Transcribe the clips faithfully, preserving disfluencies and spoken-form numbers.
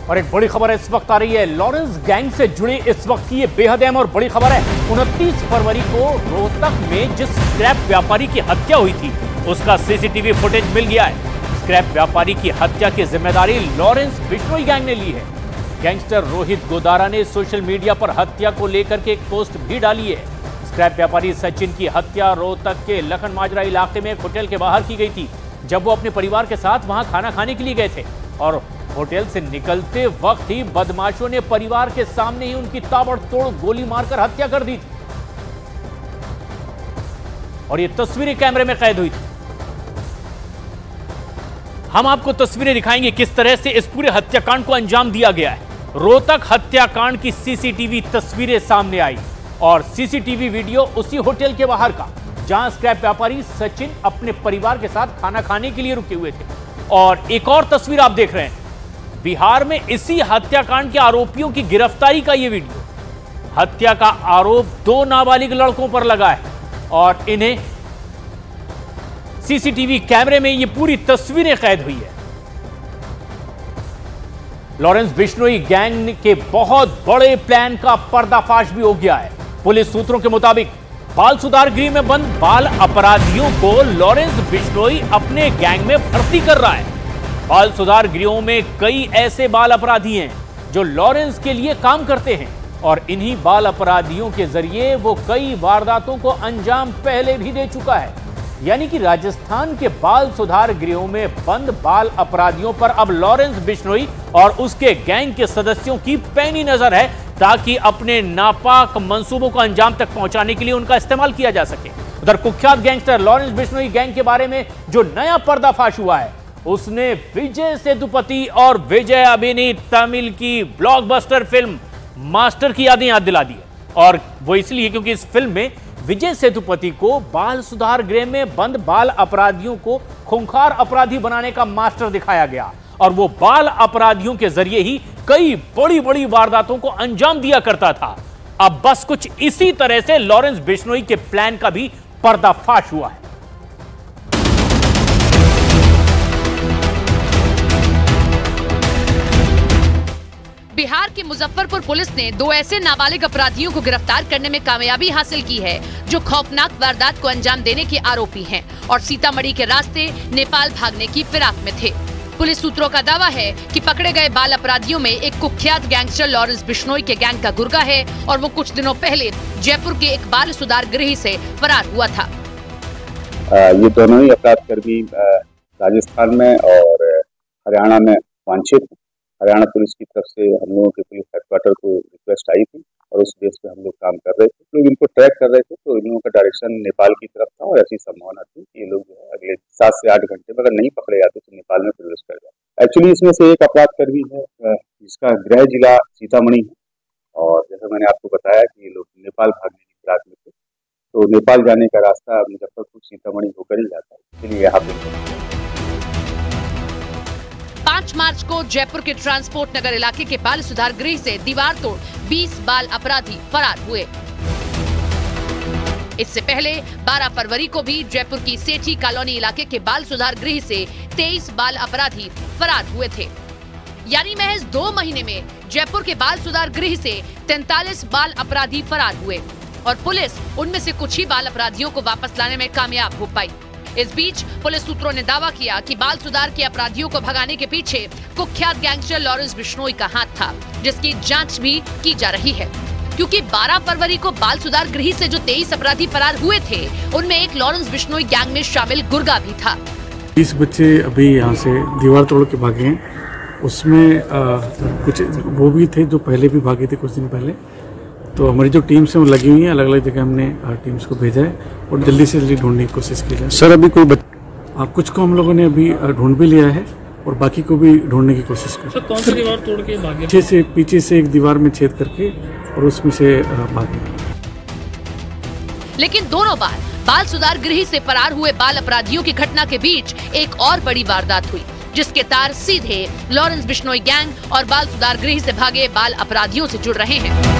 और एक बड़ी खबर इस वक्त आ रही है, लॉरेंस गैंग से जुड़ी इस वक्त की ये बेहद अहम और बड़ी खबर है। उनतीस फरवरी को रोहतक में जिस स्क्रैप व्यापारी की हत्या हुई थी उसका सीसीटीवी फुटेज मिल गया है। स्क्रैप व्यापारी की हत्या की जिम्मेदारी लॉरेंस बिश्नोई गैंग ने ली है। गैंगस्टर रोहित गोदारा ने सोशल मीडिया पर हत्या को लेकर के एक पोस्ट भी डाली है। स्क्रैप व्यापारी सचिन की हत्या रोहतक के लखन माजरा इलाके में एक होटल के बाहर की गई थी, जब वो अपने परिवार के साथ वहां खाना खाने के लिए गए थे और होटल से निकलते वक्त ही बदमाशों ने परिवार के सामने ही उनकी ताबड़तोड़ गोली मारकर हत्या कर दी थी और ये तस्वीरें कैमरे में कैद हुई थी। हम आपको तस्वीरें दिखाएंगे किस तरह से इस पूरे हत्याकांड को अंजाम दिया गया है। रोहतक हत्याकांड की सीसीटीवी तस्वीरें सामने आई और सीसीटीवी वीडियो उसी होटल के बाहर का, जहां स्क्रैप व्यापारी सचिन अपने परिवार के साथ खाना खाने के लिए रुके हुए थे। और एक और तस्वीर आप देख रहे हैं, बिहार में इसी हत्याकांड के आरोपियों की गिरफ्तारी का यह वीडियो। हत्या का आरोप दो नाबालिग लड़कों पर लगा है और इन्हें सीसीटीवी कैमरे में ये पूरी तस्वीरें कैद हुई है। लॉरेंस बिश्नोई गैंग के बहुत बड़े प्लान का पर्दाफाश भी हो गया है। पुलिस सूत्रों के मुताबिक बाल सुधार गृह में बंद बाल अपराधियों को लॉरेंस बिश्नोई अपने गैंग में भर्ती कर रहा है। बाल सुधार गृहों में कई ऐसे बाल अपराधी हैं जो लॉरेंस के लिए काम करते हैं और इन्हीं बाल अपराधियों के जरिए वो कई वारदातों को अंजाम पहले भी दे चुका है। यानी कि राजस्थान के बाल सुधार गृहों में बंद बाल अपराधियों पर अब लॉरेंस बिश्नोई और उसके गैंग के सदस्यों की पैनी नजर है, ताकि अपने नापाक मंसूबों को अंजाम तक पहुंचाने के लिए उनका इस्तेमाल किया जा सके। उधर कुख्यात गैंगस्टर लॉरेंस बिश्नोई गैंग के बारे में जो नया पर्दाफाश हुआ है, उसने विजय सेतुपति और विजय अभिनीत तमिल की ब्लॉकबस्टर फिल्म मास्टर की यादें याद दिला दी है। और वो इसलिए क्योंकि इस फिल्म में विजय सेतुपति को बाल सुधार गृह में बंद बाल अपराधियों को खूंखार अपराधी बनाने का मास्टर दिखाया गया और वो बाल अपराधियों के जरिए ही कई बड़ी बड़ी वारदातों को अंजाम दिया करता था। अब बस कुछ इसी तरह से लॉरेंस बिश्नोई के प्लान का भी पर्दाफाश हुआ है। बिहार की मुजफ्फरपुर पुलिस ने दो ऐसे नाबालिग अपराधियों को गिरफ्तार करने में कामयाबी हासिल की है जो खौफनाक वारदात को अंजाम देने के आरोपी हैं और सीतामढ़ी के रास्ते नेपाल भागने की फिराक में थे। पुलिस सूत्रों का दावा है कि पकड़े गए बाल अपराधियों में एक कुख्यात गैंगस्टर लॉरेंस बिश्नोई के गैंग का गुर्गा है और वो कुछ दिनों पहले जयपुर के एक बाल सुधार गृह से फरार हुआ था। आ, ये दोनों ही अपराध कर्मी राजस्थान में और हरियाणा में वांछित हैं। हरियाणा पुलिस की तरफ से हम लोगों के पुलिस हेडक्वार्टर को रिक्वेस्ट आई थी और उस बेस पे हम लोग काम कर रहे थे। लोग इनको ट्रैक कर रहे थे तो इन लोगों का डायरेक्शन नेपाल की तरफ था और ऐसी संभावना थी कि ये लोग जो है अगले सात से आठ घंटे में अगर नहीं पकड़े जाते तो नेपाल में प्रवेश कर जाए। एक्चुअली इसमें से एक अपराध कर्मी है जिसका गृह जिला सीतामढ़ी है और जैसा मैंने आपको बताया कि ये लोग नेपाल भागने की फिराक में थे, तो नेपाल जाने का रास्ता मुजफ्फरपुर सीतामढ़ी होकर ही जाता है, इसलिए यहाँ पे पाँच मार्च को जयपुर के ट्रांसपोर्ट नगर इलाके के बाल सुधार गृह से दीवार तोड़ बीस बाल अपराधी फरार हुए। इससे पहले बारह फरवरी को भी जयपुर की सेठी कॉलोनी इलाके के बाल सुधार गृह से तेईस बाल अपराधी फरार हुए थे। यानी महज दो महीने में जयपुर के बाल सुधार गृह से तैंतालीस बाल अपराधी फरार हुए और पुलिस उनमें से कुछ ही बाल अपराधियों को वापस लाने में कामयाब हो पाई। इस बीच पुलिस सूत्रों ने दावा किया कि बाल सुधार के अपराधियों को भगाने के पीछे कुख्यात गैंगस्टर लॉरेंस बिश्नोई का हाथ था, जिसकी जांच भी की जा रही है। क्योंकि बारह फरवरी को बाल सुधार गृह से जो तेईस अपराधी फरार हुए थे, उनमें एक लॉरेंस बिश्नोई गैंग में शामिल गुर्गा भी था। बीस बच्चे अभी यहाँ से दीवार तोड़ के भागे हैं। उसमें आ, कुछ वो भी थे जो पहले भी भागे थे कुछ दिन पहले। तो हमारी जो टीम्स हैं वो लगी हुई हैं, अलग अलग जगह हमने टीम्स को भेजा है और जल्दी से जल्दी ढूंढने की कोशिश की जाए। सर अभी कोई बच... आ, कुछ को हम लोगों ने अभी ढूंढ भी लिया है और बाकी को भी ढूंढने की कोशिश कर। सर कौन सी दीवार तोड़ के भागे? पीछे से पीछे से एक दीवार में छेद करके और उसमें से भागे। लेकिन दोनों बार बाल सुधार गृह से फरार हुए बाल अपराधियों की घटना के बीच एक और बड़ी वारदात हुई, जिसके तार सीधे लॉरेंस बिश्नोई गैंग और बाल सुधार गृह से भागे बाल अपराधियों से जुड़ रहे हैं।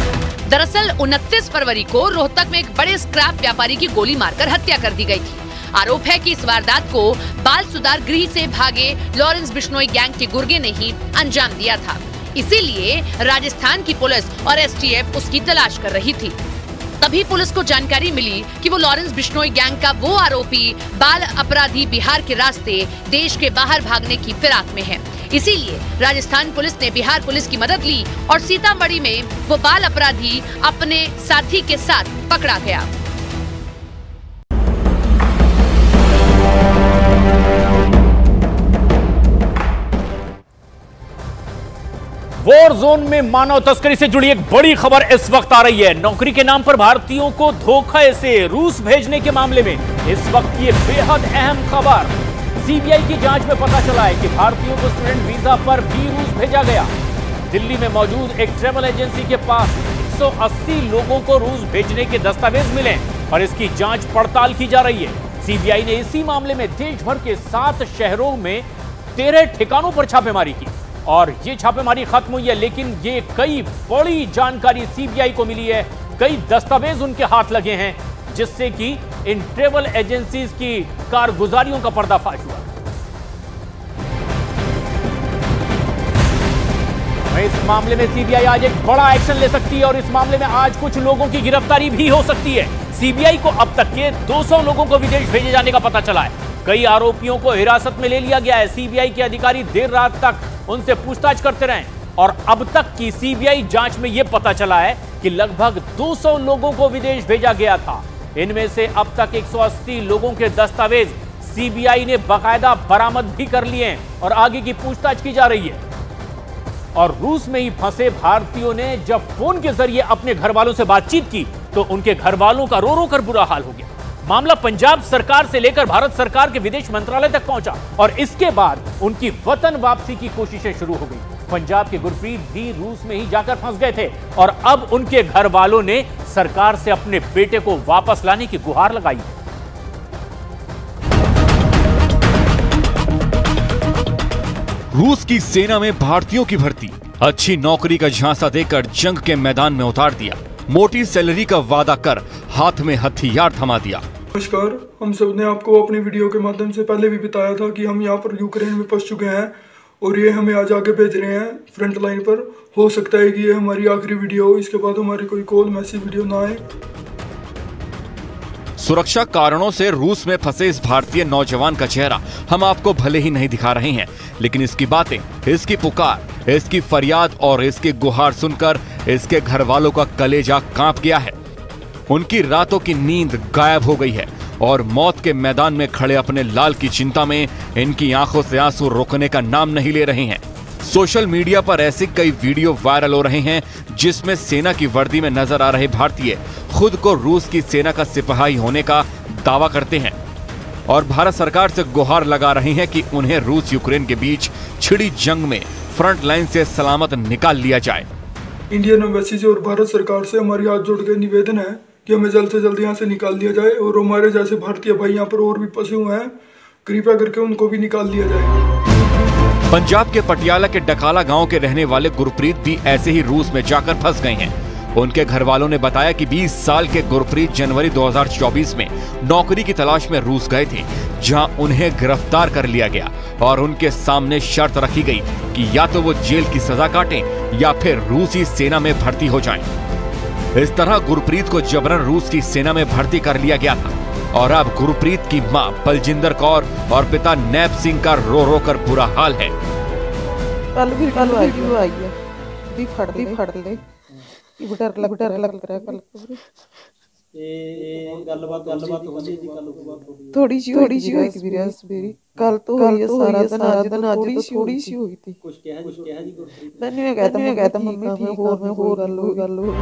दरअसल उनतीस फरवरी को रोहतक में एक बड़े स्क्रैप व्यापारी की गोली मारकर हत्या कर दी गई थी। आरोप है कि इस वारदात को बाल सुधार गृह से भागे लॉरेंस बिश्नोई गैंग के गुर्गे ने ही अंजाम दिया था। इसीलिए राजस्थान की पुलिस और एसटीएफ उसकी तलाश कर रही थी। तभी पुलिस को जानकारी मिली कि वो लॉरेंस बिश्नोई गैंग का वो आरोपी बाल अपराधी बिहार के रास्ते देश के बाहर भागने की फिराक में है। इसीलिए राजस्थान पुलिस ने बिहार पुलिस की मदद ली और सीतामढ़ी में वो बाल अपराधी अपने साथी के साथ पकड़ा गया। वॉर जोन में मानव तस्करी से जुड़ी एक बड़ी खबर इस वक्त आ रही है। नौकरी के नाम पर भारतीयों को धोखे से रूस भेजने के मामले में इस वक्त ये बेहद अहम खबर। सीबीआई की जांच में पता चला है कि भारतीयों को स्टूडेंट वीजा पर भी रूस भेजा गया। दिल्ली में मौजूद एक ट्रैवल एजेंसी के पास एक सौ अस्सी लोगों को रूस भेजने के दस्तावेज मिले और इसकी जांच पड़ताल की जा रही है। सीबीआई ने इसी मामले में देश भर के सात शहरों में तेरह ठिकानों पर छापेमारी की और ये छापेमारी खत्म हुई है, लेकिन ये कई बड़ी जानकारी सीबीआई को मिली है। कई दस्तावेज उनके हाथ लगे हैं जिससे कि इन ट्रैवल एजेंसीज की कारगुजारियों का पर्दाफाश हुआ। इस मामले में सीबीआई आज एक बड़ा एक्शन ले सकती है और इस मामले में आज कुछ लोगों की गिरफ्तारी भी हो सकती है। सीबीआई को अब तक के दो सौ लोगों को विदेश भेजे जाने का पता चला है। कई आरोपियों को हिरासत में ले लिया गया है। सीबीआई के अधिकारी देर रात तक उनसे पूछताछ करते रहे और अब तक की सीबीआई जांच में यह पता चला है कि लगभग दो सौ लोगों को विदेश भेजा गया था। इनमें से अब तक एक सौ अस्सी लोगों के दस्तावेज सीबीआई ने बाकायदा बरामद भी कर लिए हैं और आगे की पूछताछ की जा रही है। और रूस में ही फंसे भारतीयों ने जब फोन के जरिए अपने घर वालों से बातचीत की तो उनके घर वालों का रो रो कर बुरा हाल हो गया। मामला पंजाब सरकार से लेकर भारत सरकार के विदेश मंत्रालय तक पहुंचा और इसके बाद उनकी वतन वापसी की कोशिशें शुरू हो गई। पंजाब के गुरप्रीत भी रूस में ही जाकर फंस गए थे और अब उनके घर वालों ने सरकार से अपने बेटे को वापस लाने की गुहार लगाई। रूस की सेना में भारतीयों की भर्ती, अच्छी नौकरी का झांसा देकर जंग के मैदान में उतार दिया, मोटी सैलरी का वादा कर हाथ में हथियार थमा दिया। नमस्कार, हम सब ने आपको अपनी वीडियो के माध्यम से पहले भी बताया था कि हम यहाँ पर यूक्रेन में फंस चुके हैं और ये हमें आज आगे भेज रहे हैं फ्रंट लाइन पर। हो सकता है कि ये हमारी आखिरी वीडियो हो, इसके बाद हमारी कोई कॉल मैसेज वीडियो ना आए। सुरक्षा कारणों से रूस में फंसे इस भारतीय नौजवान का चेहरा हम आपको भले ही नहीं दिखा रहे हैं, लेकिन इसकी बातें, इसकी पुकार, इसकी फरियाद और इसकी गुहार सुनकर इसके घर वालों का कलेजा कांप गया है। उनकी रातों की नींद गायब हो गई है और मौत के मैदान में खड़े अपने लाल की चिंता में इनकी आंखों से आंसू रुकने का नाम नहीं ले रहे हैं। सोशल मीडिया पर ऐसे कई वीडियो वायरल हो रहे हैं जिसमें सेना की वर्दी में नजर आ रहे भारतीय खुद को रूस की सेना का सिपाही होने का दावा करते हैं और भारत सरकार से गुहार लगा रहे हैं कि उन्हें रूस यूक्रेन के बीच छिड़ी जंग में फ्रंट लाइन से सलामत निकाल लिया जाए। इंडियन एम्बेसी से और भारत सरकार से हमारी हाथ जोड़ के निवेदन है कि हमें जल्द से जल्द यहाँ से निकाल दिया जाए और हमारे जैसे भारतीय भाई यहाँ पर और भी फंसे हुए हैं, कृपया करके उनको भी निकाल दिया जाए। पंजाब के पटियाला के डकाला गांव के रहने वाले गुरप्रीत भी ऐसे ही रूस में जाकर फंस गए हैं। उनके घर वालों ने बताया कि बीस साल के गुरप्रीत जनवरी दो हज़ार चौबीस में नौकरी की तलाश में रूस गए थे, जहां उन्हें गिरफ्तार कर लिया गया और उनके सामने शर्त रखी गई कि या तो वो जेल की सजा काटें या फिर रूसी सेना में भर्ती हो जाएं। इस तरह गुरप्रीत को जबरन रूस की सेना में भर्ती कर लिया गया था और अब गुरप्रीत की मां बलजिंदर कौर और पिता नैब सिंह का रो रो कर बुरा हाल है। कल भी कल आई आई है भी फड़ दी फड़ ले ये डर लग डर लग रहा है कल ये गलबात गलबात हो गई कल थोड़ी सी थोड़ी सी हुई थी विरास मेरी कल तो हुई है सारा दिन आज दिन आज थोड़ी सी थोड़ी सी हुई थी कुछ क्या है कुछ क्या है जी मैंने मैं कहता मैं कहता मम्मी ठीक और मैं और कर लो कर लो।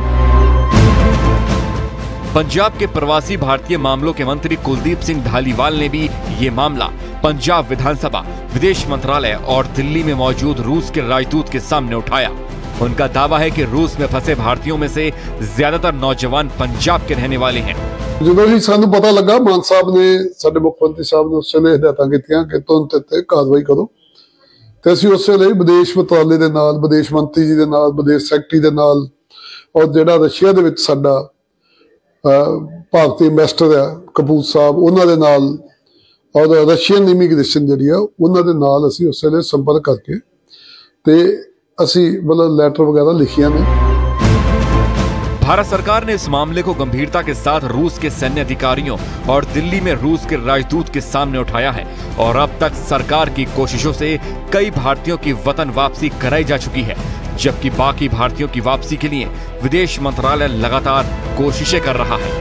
पंजाब के प्रवासी भारतीय मामलों के मंत्री कुलदीप सिंह धालीवाल ने भी ये मामला पंजाब विधानसभा, विदेश मंत्रालय और दिल्ली में मौजूद रूस के राजदूत के सामने उठाया। उनका दावा है कि रूस में फंसे भारतीयों में से ज्यादातर नौजवान पंजाब के रहने वाले हैं। ਜਦੋਂ ਹੀ ਸਾਨੂੰ ਪਤਾ ਲੱਗਾ ਮਾਨ ਸਾਹਿਬ ਨੇ ਸਾਡੇ ਮੁੱਖ ਮੰਤਰੀ ਸਾਹਿਬ ਨੇ ਉਸੇ ਵੇਲੇ ਹਦਾਇਤਾਂ ਕੀਤੀਆਂ ਕਿ ਤੁਰੰਤ ਤੇ ਕਾਰਵਾਈ ਕਰੋ ਤੇ ਅਸੀਂ ਉਸੇ ਵੇਲੇ ਵਿਦੇਸ਼ ਮੰਤਰਾਲੇ ਦੇ ਨਾਲ, ਵਿਦੇਸ਼ ਮੰਤਰੀ ਜੀ ਦੇ ਨਾਲ, ਵਿਦੇਸ਼ ਸੈਕਟਰੀ ਦੇ ਨਾਲ ਔਰ ਜਿਹੜਾ ਰਸ਼ੀਆ ਦੇ ਵਿੱਚ ਸਾਡਾ ਭਾਰਤੀ ਐਮਬੈਸਡਰ ਹੈ ਕਪੂਰ ਸਾਹਿਬ, ਉਹਨਾਂ ਦੇ ਨਾਲ ਔਰ ਰਸ਼ੀਅਨ ਇਮੀਗ੍ਰੇਸ਼ਨ ਜਿਹੜੀ ਆ ਉਹਨਾਂ ਦੇ ਨਾਲ ਅਸੀਂ ਉਸ ਵੇਲੇ ਸੰਪਰਕ ਕਰਕੇ ਤੇ ਅਸੀਂ ਮਤਲਬ ਲੈਟਰ ਵਗੈरह ਲਿਖੀਆਂ ਨੇ। भारत सरकार ने इस मामले को गंभीरता के साथ रूस के सैन्य अधिकारियों और दिल्ली में रूस के राजदूत के सामने उठाया है और अब तक सरकार की कोशिशों से कई भारतीयों की वतन वापसी कराई जा चुकी है, जबकि बाकी भारतीयों की वापसी के लिए विदेश मंत्रालय लगातार कोशिशें कर रहा है।